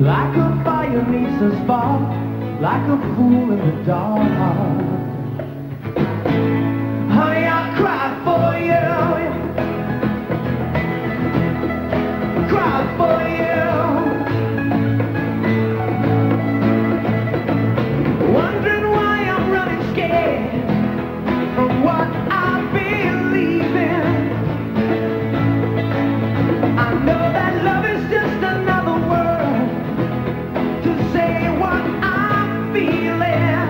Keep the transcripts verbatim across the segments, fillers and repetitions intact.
Like a fire needs a spark, like a fool in the dark. Honey, I cry for you, cry for you. Wondering why I'm running scared from what I believe in. I know that love is just another word to say what I'm feeling.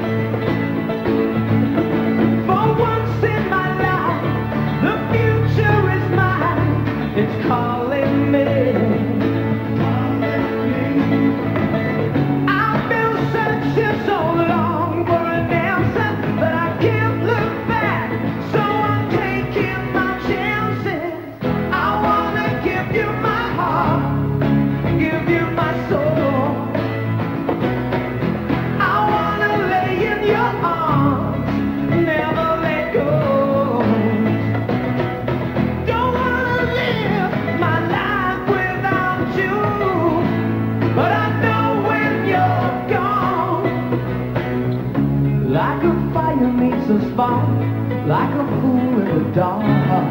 For once in my life, the future is mine. It's calling me, calling me. I've been searching so long for an answer, but I can't look back, so I'm taking my chances. I wanna give you my heart, give you my soul. I wanna lay in your arms, never let go. Don't wanna live my life without you, but I know when you're gone. Like a fire needs a spark, like a fool in the dark.